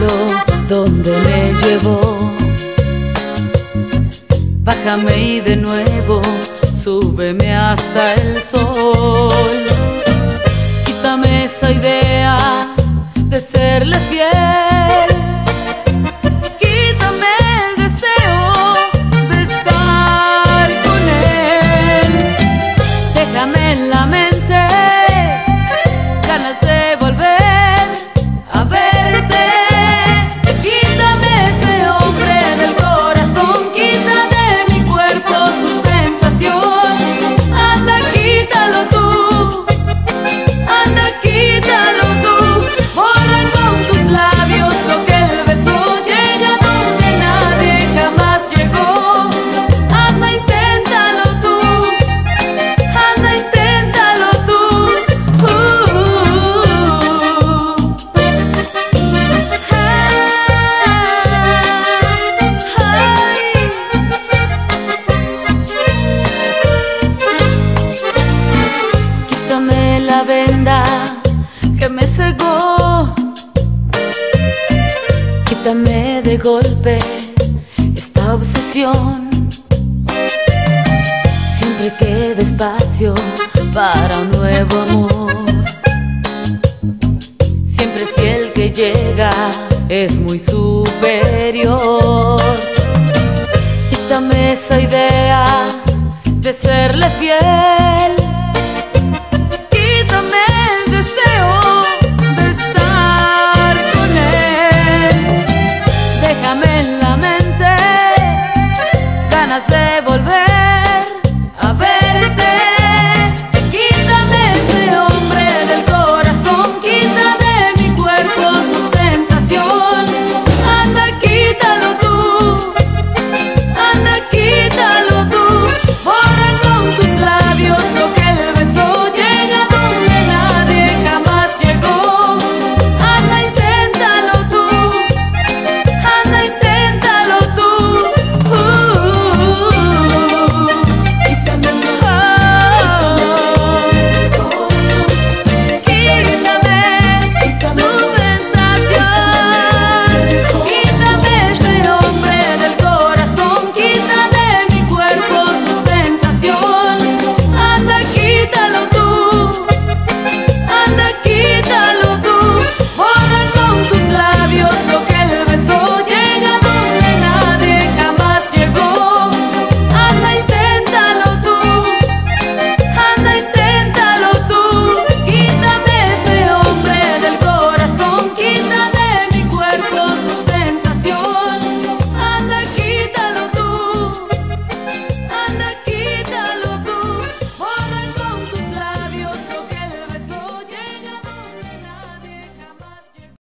cielo donde me llevó. Bájame y de nuevo súbeme hasta el sol. Quítame esa idea de serle fiel. Quítame el deseo de estar con él. Déjame en la mente ganas de volver a verte. Quítame ese hombre del corazón, quita de mi cuerpo su sensación. Anda, quítalo tú, anda, quítalo tú. Borra con tus labios lo que él besó. Llega donde nadie jamás llegó. Anda, inténtalo tú, anda, inténtalo tú. Quítame la venda que me cegó. Quítame de golpe esta obsesión. Siempre queda espacio para un nuevo amor. Siempre si el que llega es muy superior. Quítame esa idea de serle fiel. Quítame el deseo de estar con él. Déjame en la mente ganas de